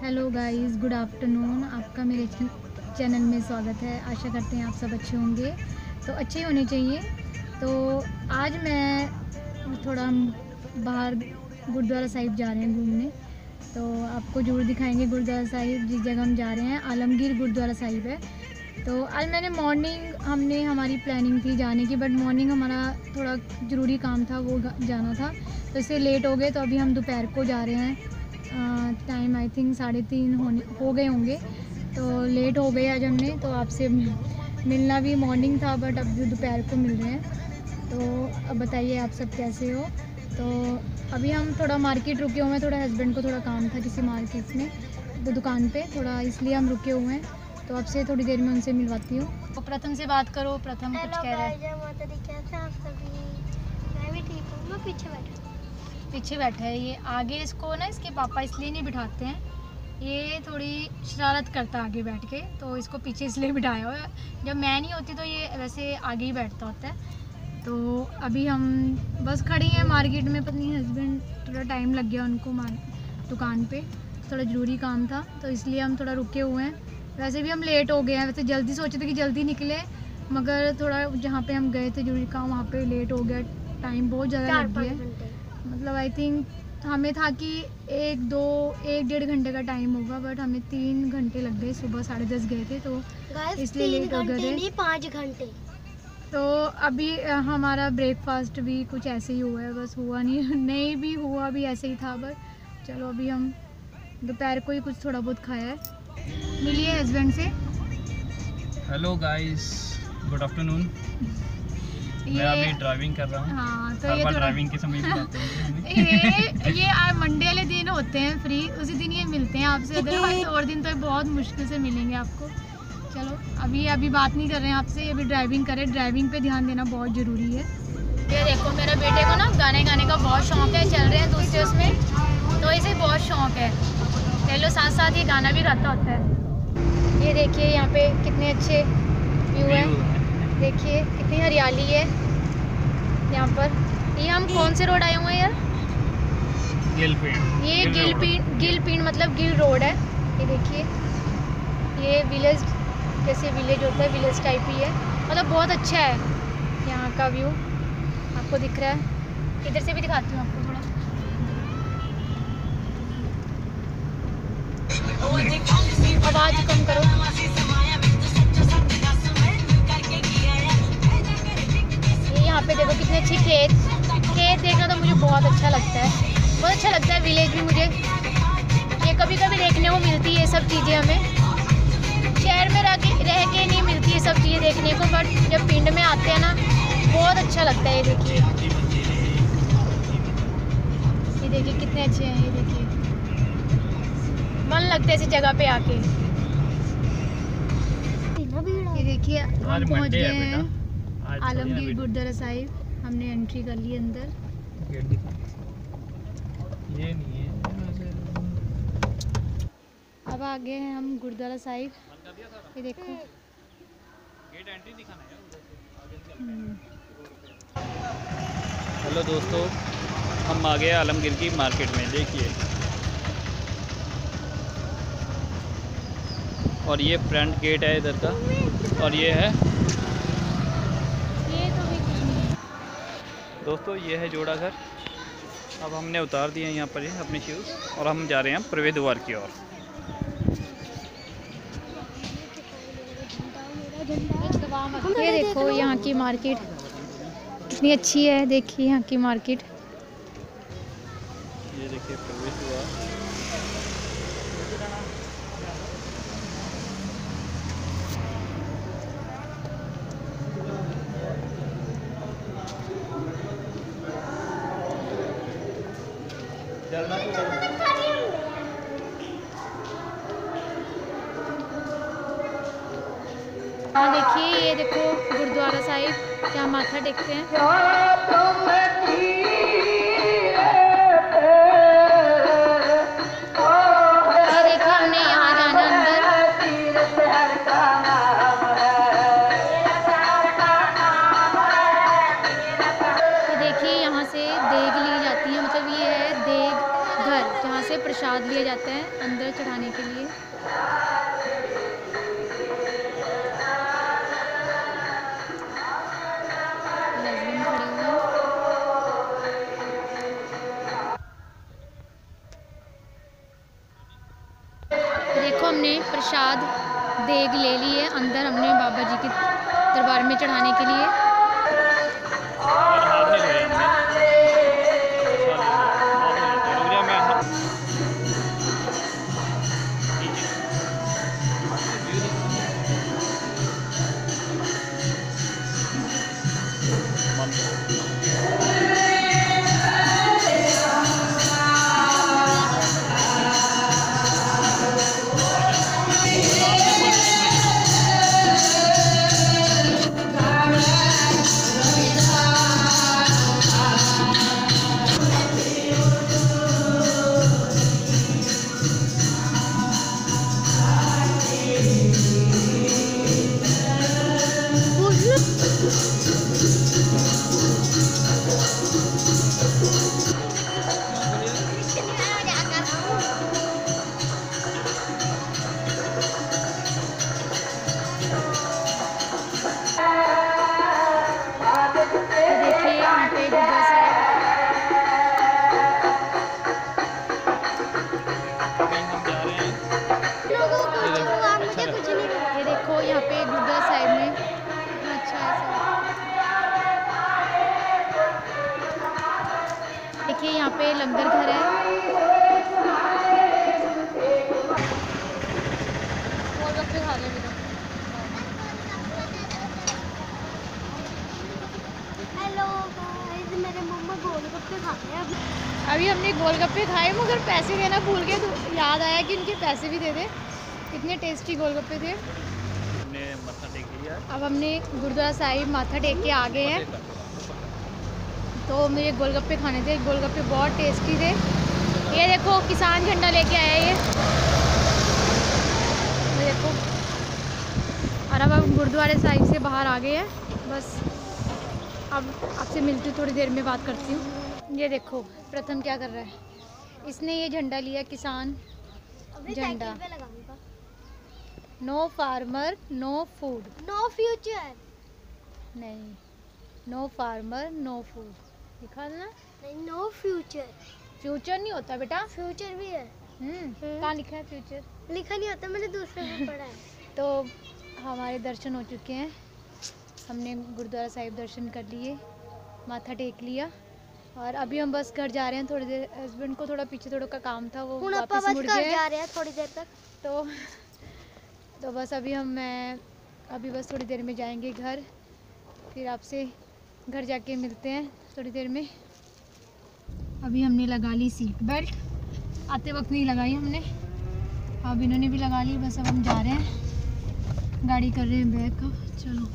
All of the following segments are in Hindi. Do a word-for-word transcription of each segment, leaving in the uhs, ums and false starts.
Hello guys, good afternoon. आपका मेरे चैनल में स्वागत है। आशा करते हैं आप सब अच्छे होंगे, तो अच्छे ही होने चाहिए। तो आज मैं थोड़ा बाहर गुरुद्वारा साहिब जा रहे हैं घूमने, तो आपको जरूर दिखाएंगे गुरुद्वारा साहिब। जिस जगह हम जा रहे हैं आलमगीर गुरुद्वारा साहिब है। तो आज मैंने मॉर्निंग हमने हमारी प्लानिंग थी जाने की, बट मॉर्निंग हमारा थोड़ा ज़रूरी काम था, वो जाना था, तो इससे लेट हो गए। तो अभी हम दोपहर को जा रहे हैं। टाइम आई थिंक साढ़े तीन होने हो गए होंगे, तो लेट हो गए आज हमने। तो आपसे मिलना भी मॉर्निंग था, बट अब दोपहर को मिल रहे हैं। तो अब बताइए आप सब कैसे हो। तो अभी हम थोड़ा मार्केट रुके हुए हैं, थोड़ा हस्बैंड को थोड़ा काम था किसी मार्केट में, तो दुकान पे थोड़ा, इसलिए हम रुके हुए हैं। तो आपसे थोड़ी देर में उनसे मिलवाती हूँ। तो प्रथम से बात करो। प्रथम कुछ कह रहे हैं। मैं भी ठीक हूँ, मैं पीछे बैठा पीछे बैठा है ये। आगे इसको ना इसके पापा इसलिए नहीं बिठाते हैं, ये थोड़ी शरारत करता है आगे बैठ के, तो इसको पीछे इसलिए बिठाया हुआ है। जब मैं नहीं होती तो ये वैसे आगे ही बैठता होता है। तो अभी हम बस खड़ी हैं मार्केट में। पता नहीं हस्बैंड थोड़ा टाइम लग गया उनको दुकान पे, थोड़ा ज़रूरी काम था, तो इसलिए हम थोड़ा रुके हुए हैं। वैसे भी हम लेट हो गए हैं। वैसे जल्दी सोचे थे कि जल्दी निकले, मगर थोड़ा जहाँ पे हम गए थे ज़रूरी काम, वहाँ पे लेट हो गया। टाइम बहुत ज़्यादा लग गया, मतलब आई थिंक हमें था कि एक दो एक डेढ़ घंटे का टाइम होगा, बट हमें तीन घंटे लग गए। सुबह साढ़े दस गए थे, तो इसलिए लेट हो गए थे। पाँच घंटे। तो अभी हमारा ब्रेकफास्ट भी कुछ ऐसे ही हुआ है, बस हुआ नहीं नहीं भी हुआ भी ऐसे ही था। बट चलो अभी हम दोपहर को ही कुछ थोड़ा बहुत खाया है। मिलिए हस्बैंड से। Hello guys, good afternoon. मैं अभी ड्राइविंग कर रहा हूँ। हाँ, तो हर ये बार थोड़ा ड्राइविंग के समय बुलाते हैं। ये ये आज मंडे वाले दिन होते हैं फ्री, उसी दिन ये मिलते हैं आपसे। अदरवाइज और दिन तो बहुत मुश्किल से मिलेंगे आपको। चलो अभी अभी बात नहीं कर रहे हैं आपसे, अभी ड्राइविंग करें। ड्राइविंग पे ध्यान देना बहुत ज़रूरी है। ये देखो, मेरे बेटे को ना गाने गाने का बहुत शौक है। चल रहे हैं दूसरे उसमें, तो इसे बहुत शौक है। चलो साथ साथ ये गाना भी गाता होता है। ये देखिए यहाँ पे कितने अच्छे व्यू है, देखिए कितनी हरियाली है यहाँ पर। ये हम कौन से रोड आए हुए हैं यार? गिलपींड। ये गिलपींड गिलपींड मतलब गिल रोड है। ये देखिए, ये विलेज जैसे विलेज होता है, विलेज टाइप ही है। मतलब बहुत अच्छा है यहाँ का व्यू, आपको दिख रहा है। इधर से भी दिखाती हूँ आपको थोड़ा। आवाज़ कम करो। यहाँ पे देखो कितने अच्छे खेत खेत देखना तो मुझे बहुत अच्छा लगता है। बहुत अच्छा लगता है विलेज भी मुझे। ये कभी कभी देखने को मिलती है ये सब चीज़ें, हमें शहर में रह के रह के नहीं मिलती ये सब चीज़ें देखने को, बट जब पिंड में आते हैं ना बहुत अच्छा लगता है। ये देखिए, ये देखिए कितने अच्छे हैं। ये देखिए मन लगता है ऐसी जगह पे आके। ये देखिए हम पहुँच गए हैं आलमगीर गुरुद्वारा साहिब। हमने एंट्री कर ली अंदर। ये नहीं है। अब आ गए हैं हम गुरुद्वारा साहिब। ये देखो, गेट एंट्री दिखाना है। हेलो दोस्तों, हम आ गए आलमगीर की मार्केट में। देखिए, और ये फ्रंट गेट है इधर का, और ये है ये तो भी कुछ नहीं है दोस्तों, ये है जोड़ा घर। अब हमने उतार दिए हैं यहाँ पर ये अपने शूज़, और हम जा रहे हैं प्रवेश द्वार की ओर। ये देखो यहाँ की मार्केट कितनी अच्छी है। देखिए यहाँ की मार्केट। ये देखिए प्रवेश द्वार। हाँ देखिए, ये देखो गुरुद्वारा साहिब, जहाँ माथा टेकते हैं। ये देखिए हमने यहाँ जाना अंदर। ये देखिए यहाँ से देग ली जाती है, मतलब ये है देग घर, जहाँ से प्रसाद लिए जाते हैं। अंदर चढ़ाने के लिए। हस्बैंड खड़े हुए हैं। देखो हमने प्रसाद देग ले ली है, अंदर हमने बाबा जी के दरबार में चढ़ाने के लिए। यहाँ पे गुरुद्वारा साहिब में अच्छा है सब। देखिए यहाँ पे लंगर घर है। गोलगप्पे खा रहे हैं हेलो गाइस, मेरे मम्मा गोलगप्पे खा रहे हैं अभी। अभी हमने गोलगप्पे खाए मगर पैसे देना भूल गए, तो याद आया कि उनके पैसे भी दे दे। कितने टेस्टी गोलगप्पे थे। माथा टेक लिया। अब हमने गुरुद्वारा साहिब माथा टेक के आ गए हैं। तो मुझे गोलगप्पे खाने थे, गोलगप्पे बहुत टेस्टी थे। ये देखो किसान झंडा लेके आया ये देखो। और अब हम गुरुद्वारे साहिब से बाहर आ गए हैं। बस अब आपसे मिलती हूँ, थोड़ी देर में बात करती हूँ। ये देखो प्रथम क्या कर रहा है, इसने ये झंडा लिया किसान झंडा। No farmer no food, no future. नहीं, नो फार्मर नो फूड लिखा ना। नहीं, नो फ्यूचर। फ्यूचर नहीं होता बेटा, फ्यूचर भी है। हम्म कहाँ लिखा है फ्यूचर? लिखा नहीं होता, मैंने दूसरे में पढ़ा है। तो हमारे दर्शन हो चुके हैं। हमने गुरुद्वारा साहिब दर्शन कर लिए, माथा टेक लिया और अभी हम बस घर जा रहे हैं। थोड़ी देर हस्बैंड को थोड़ा पीछे थोड़ा का काम था, वो वापस मुड़ गए। जा रहे हैं थोड़ी देर तक। तो तो बस अभी हम मैं अभी बस थोड़ी देर में जाएंगे घर, फिर आपसे घर जाके मिलते हैं थोड़ी देर में। अभी हमने लगा ली सीट बेल्ट, आते वक्त नहीं लगाई हमने, अब इन्होंने भी लगा ली। बस अब हम जा रहे हैं, गाड़ी कर रहे हैं बैग का। चलो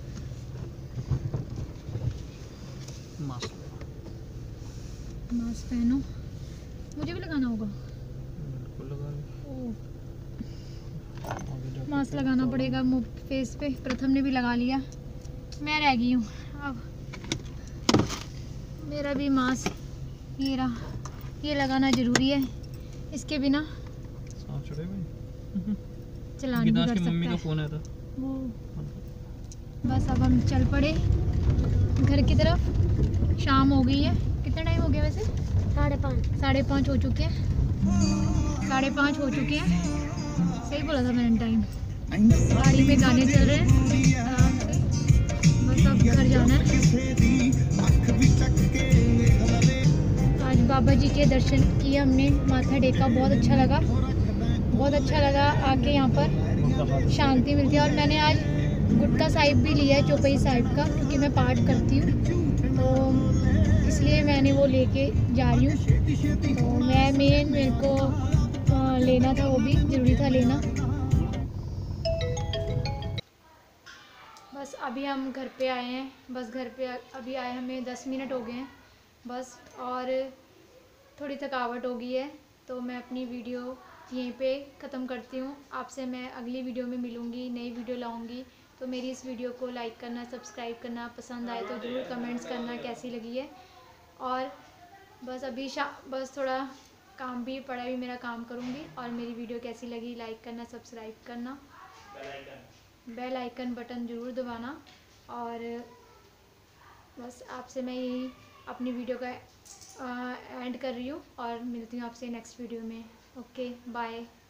मास्क मास्क पहनो, मुझे भी लगाना होगा। मास्क लगाना पड़ेगा मुंह फेस पे। प्रथम ने भी लगा लिया, मैं रह गई हूँ। अब मेरा भी मास्क ये रहा, ये लगाना ज़रूरी है, इसके बिना चलान नहीं कर सकता। मम्मी का फोन आया था वो। बस अब हम चल पड़े घर की तरफ। शाम हो गई है, कितना टाइम हो गया वैसे? साढ़े पाँच साढ़े पाँच हो चुके हैं, साढ़े पाँच हो चुके हैं। सही बोला था मैंने टाइम। गाड़ी में गाने चल रहे हैं आराम से। बस अब घर जाना है। आज बाबा जी के दर्शन किए हमने, माथा टेका, बहुत अच्छा लगा, बहुत अच्छा लगा आके यहाँ पर शांति मिलती है। और मैंने आज गुटका साहिब भी लिया है, चौपाई साहिब का, क्योंकि मैं पाठ करती हूँ तो इसलिए मैंने वो लेके जा रही हूँ। तो मैं मेन मेरे को आ, लेना था, वो भी ज़रूरी था लेना। बस अभी हम घर पे आए हैं, बस घर पे अभी आए हमें दस मिनट हो गए हैं बस, और थोड़ी थकावट हो गई है। तो मैं अपनी वीडियो यहीं पे ख़त्म करती हूँ। आपसे मैं अगली वीडियो में मिलूँगी, नई वीडियो लाऊँगी। तो मेरी इस वीडियो को लाइक करना, सब्सक्राइब करना, पसंद आए तो ज़रूर कमेंट्स करना कैसी लगी है। और बस अभी शा बस थोड़ा काम भी पढ़ा भी मेरा काम करूँगी। और मेरी वीडियो कैसी लगी लाइक करना, सब्सक्राइब करना, बेल आइकन बटन ज़रूर दबाना। और बस आपसे मैं यही अपनी वीडियो का एंड कर रही हूँ और मिलती हूँ आपसे नेक्स्ट वीडियो में। Okay bye.